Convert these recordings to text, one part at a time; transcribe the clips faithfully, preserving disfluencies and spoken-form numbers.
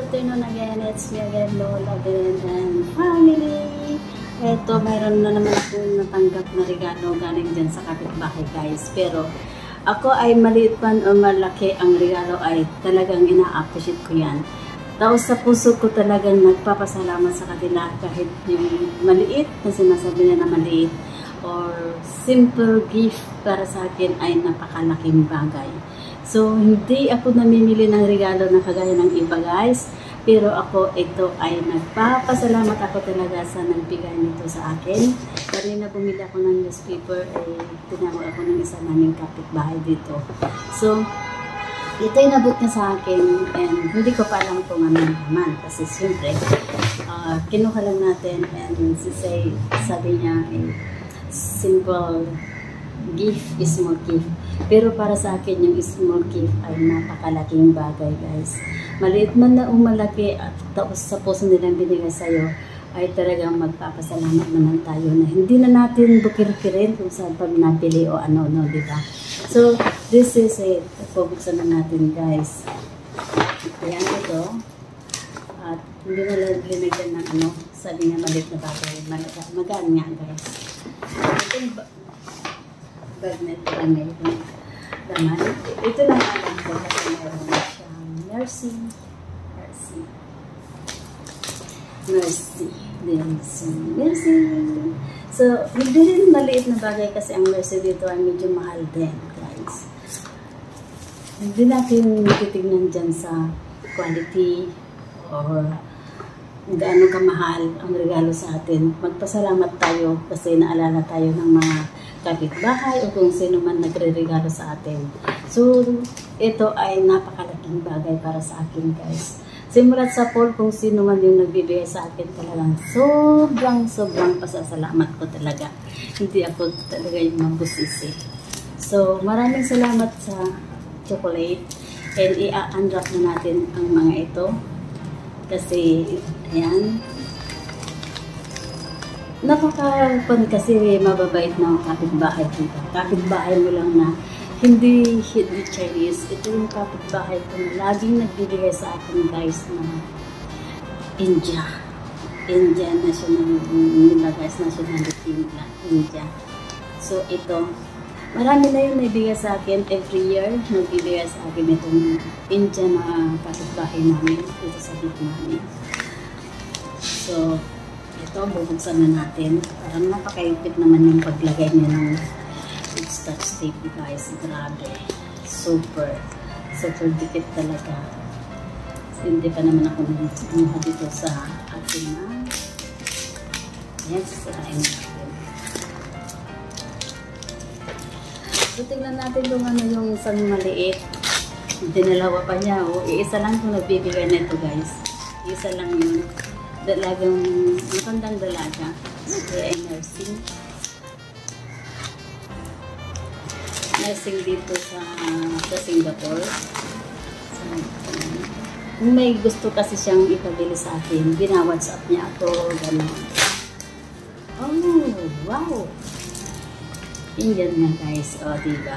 afternoon again. It's me again, Lola din and family. Eto, mayroon na naman akong natanggap na regalo galing dyan sa kapitbahay, guys. Pero ako ay maliit man o malaki, ang regalo ay talagang ina-appreciate ko yan. Taos sa puso ko talagang nagpapasalamat sa kanila kahit yung maliit na sinasabi niya na maliit or simple gift para sa akin ay napakalaking bagay. So, hindi ako namimili ng regalo na kagaya ng iba, guys. Pero ako, ito ay nagpapasalamat ako talaga sa nagbigay nito sa akin. Kanina bumili ako ng newspaper, eh, tinawag ako ng isa naming kapitbahay dito. So, ito ay nabot niya sa akin and hindi ko pa alam kung ano naman. Kasi siyempre, uh, kinuha lang natin and si say, sabi niya, eh, simple gift, small gift. Pero para sa akin, yung small gift ay napakalaking bagay, guys. Maliit man na umalaki at tapos sa puso nilang binigay sa'yo, ay talagang magpapasalamat naman tayo na hindi na natin bukir-kirin kung saan pag napili o ano-ano, di ba? So, this is it. Pabuksan na natin, guys. Ayan ito. At hindi na lang linagyan ng ano, sabi nga maliit na bagay. Magaan nga, guys. Ito bag na ito na mayroon naman. Ito lang alam ko kasi mayroon siyang Mercy. Mercy. Mercy. Mercy. Mercy. So, hindi rin maliit na bagay kasi ang Mercy dito ay medyo mahal din, guys. Hindi natin titignan dyan sa quality or gaano kamahal ang regalo sa atin. Magpasalamat tayo kasi naalala tayo ng mga kapitbahay o kung sino man nagre-regalo sa atin. So, ito ay napakalaking bagay para sa akin, guys. Simulat sa poll kung sino man yung nagbibigay sa akin, talagang sobrang, sobrang pasasalamat ko talaga. Hindi ako talaga yung mabusisi. So, maraming salamat sa chocolate and i-unwrap na natin ang mga ito. Kasi, ayan, napaka-pan kasi mababait na kapitbahay dito. Kapitbahay mo lang na hindi hindi Chinese. Ito yung kapitbahay ko na laging nagbibigay sa akin, guys, na India. India national nila, guys, nationality nila, India. So, ito, marami na yung naibigay sa akin every year. Nagbibigay sa akin itong India na kapitbahay namin dito sa dito namin. So, ito, bubuksan na natin. Parang napakayupit naman yung paglagay niya ng scotch tape, guys. Grabe. Super. Super dikit talaga. Hindi pa naman ako namuha dito sa ating na. Ayan, sasirain natin. So, tingnan natin kung ano yung isang maliit. Dinalawa pa niya. O, iisa lang kung nagbibigay na ito, guys. Iisa lang yun. Dalagang, matandang dalaga. Kaya ay nursing. Nursing dito sa, sa Singapore. So, kung may gusto kasi siyang ipabili sa akin, bina-WhatsApp niya ako, gano'n. Oh, wow! Indian nga, guys. O, diba?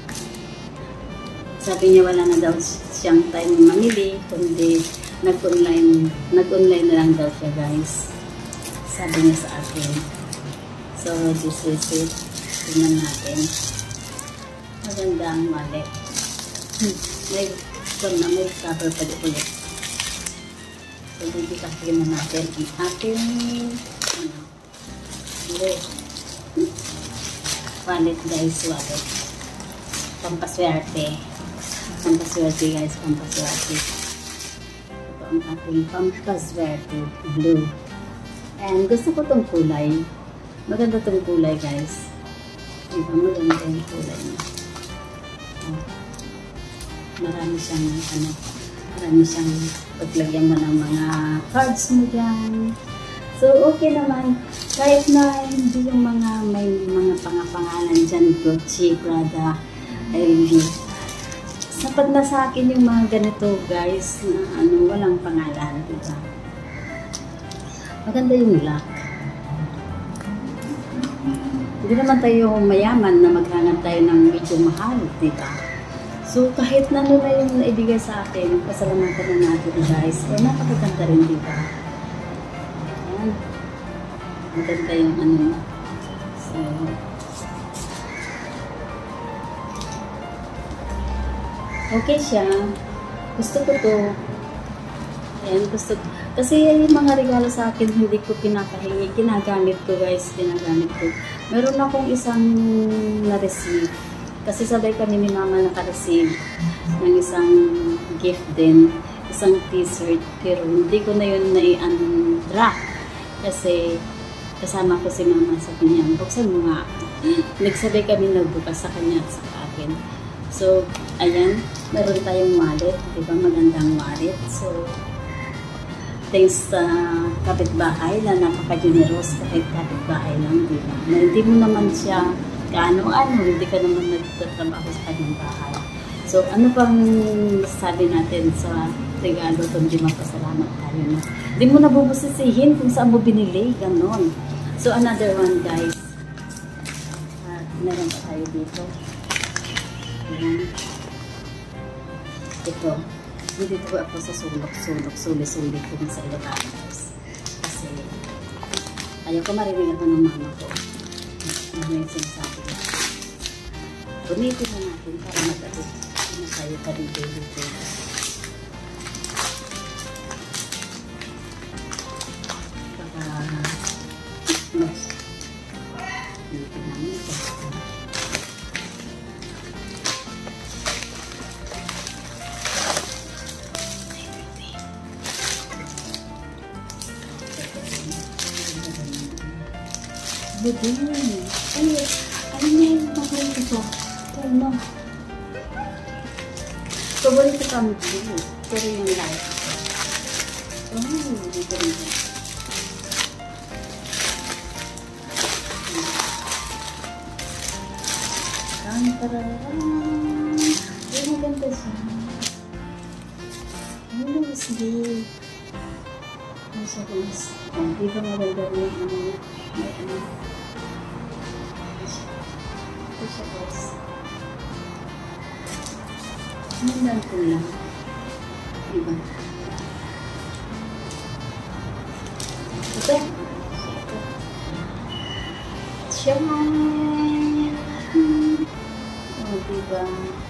Sabi niya wala na daw siyang time mamili, kundi nag-online nag-online na lang daw siya, guys. Sabi niya sa akin. So, this is it. Tingnan natin. Maganda ang wallet. Hmm. May kung na may cover pa dito ulit. So, bibitakin na natin ang ating ano, wallet. Hmm. Wallet, guys. Wallet. Pampaswerte. Pampaswerte, guys. Pampaswerte. Ang ating pampaswerte blue. And gusto ko tong kulay. Maganda tong kulay, guys. Diba, maganda yung kulay niya. Oh. Marami siyang, ano, marami siyang paglagyan mo ng mga cards mo dyan. So, okay naman. Kahit na hindi yung mga, may mga pangapangalan dyan, Gucci, Prada, L V. Sapat na sa akin yung mga ganito, guys, na ano, walang pangalan, diba? Maganda yung lock. Hindi naman tayo mayaman na maghanap tayo ng medyo mahal, diba? So, kahit na ano na yung naibigay sa akin, pasalamatan na natin guys. So, napakaganda rin, di ba? Ayan. Maganda yung ano na. So, okay siya. Gusto ko to. Ayan, gusto ko. Kasi yung mga regalo sa akin, hindi ko pinapahingi. Ginagamit ko guys, ginagamit ko. Meron akong isang na-receive. Kasi sabay kami ni mama naka-receive ng isang gift din. Isang t-shirt. Pero hindi ko na yun na-i-unwrap. Kasi kasama ko si mama sa kanya. Buksan mo nga. Nagsabay kami nagbukas sa kanya at sa akin. So, ayan. Meron tayong wallet. Diba? Magandang wallet. So, thanks sa kapitbahay na napaka-generous kahit kapitbahay lang, di ba? Na hindi mo naman siya kaano-ano, hindi ka naman nagtatrabaho sa kanyang bahay. So, ano pang sabi natin sa regalo kung di mapasalamat tayo, no? Hindi mo nabubusisihin kung saan mo binili, ganon. So, another one, guys. At meron pa tayo dito. Ayan. Ito. Dito ko ako sa sulok-sulok, suli-suli ko sa Ilocanos. Kasi, ayaw ko marinig ako ng mama ko. May sinasabi ko. Gunitin na natin para mag-abot na tayo pa dito dito. Para mas gunitin namin ito. Budin. Ano, ano na yung paborito ko? Ito, no? Paborito ka mo dito. Pero yung light. Oh, dito rin siya. Tantararaan. Ay, maganda siya. Ay, lusdi. Ay, siya guys. Oh, di ba maganda rin yung ano niya? May ano. Ito siya guys. Nandan ko lang. Diba? Ito. Ito. Siya. O, diba?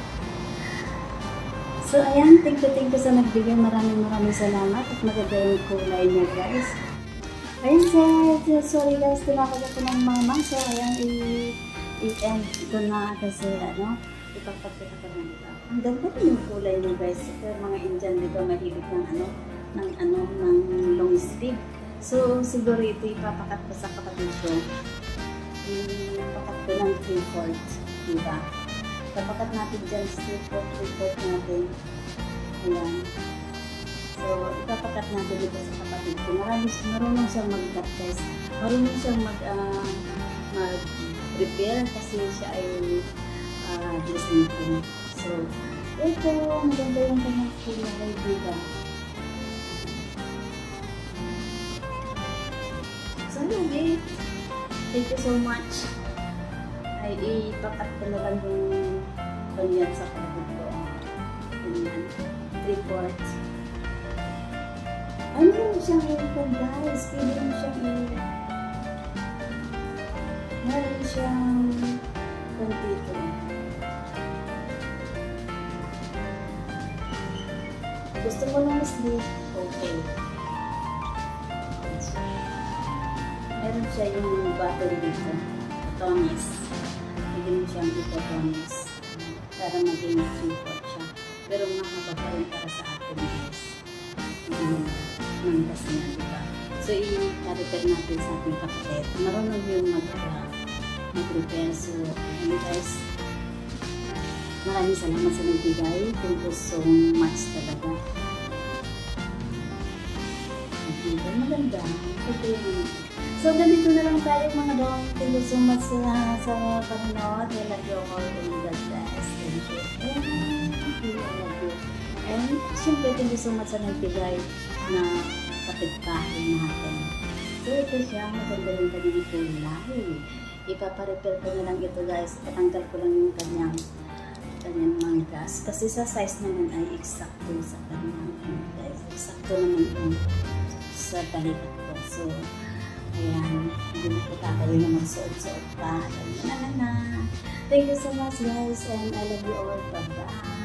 So, ayan. Thank you, thank you sa nagbigay. Maraming maraming salamat. At maganda yung kulay niya guys. Ayan sir. Sorry guys. Tinakot ako ng mama. So, ayan. I-end ko na kasi ano. Ipagpagpita ko ng ito. Ang ganda rin yung kulay niya guys. Pero mga Indian dito mahilig ng ano. Ng ano. Ng long sleeve. So, siguro ito ipapakat ko sa kapatid ko. Ipapakat ko ng three-fourths. Diba? Ipapakat natin dyan sa three-fourths. three-fourths natin. Ayan. So, ipapakat natin dito sa kapatid ko. Marami, marunong siyang mag-cut guys. Marunong siyang mag, uh, mag-prepare kasi siya ay uh, dressmaking. So, ito, maganda yung kanyang kulay, diba? So, anyway, thank you so much. Ay, ipakat ko na lang yung kanyan sa kapatid ko. Ganyan. Three-fourths. Ano yung siyang i-ipag guys? Pwede mo siyang i- meron siyang dito. Gusto mo lang sleeve? Okay. Meron siya yung button dito. Tonis. Pwede mo siyang ito-tonis. Para maging three-fourths siya. Pero mahaba pa rin para sa atin guys. Yung mandas niya, diba? So, i-repair natin sa ating kapatid. Marunong yung mag- mag-repair. So, ayun guys. Maraming salamat sa nagbigay. Thank you so much talaga. Okay, maganda. Ito yung... So, ganito na lang tayo mga dong. Thank you so much sa, sa panonood. I love you all and God bless. Thank you. And I love you. And syempre, thank you so much sa nagbigay na kapitbahay natin. So, ito siya. Maganda yung kanyang kulay. Ipaparepair ko na lang ito guys. Tatanggal ko lang yung kanyang kanyang manggas. Kasi sa size naman ay eksakto sa kanyang guys. Eksakto naman yung sa balikat ko. So, ayan. Hindi na po tayo na magsuot-suot pa. Ayan na na na. Thank you so much guys and I love you all. Bye-bye.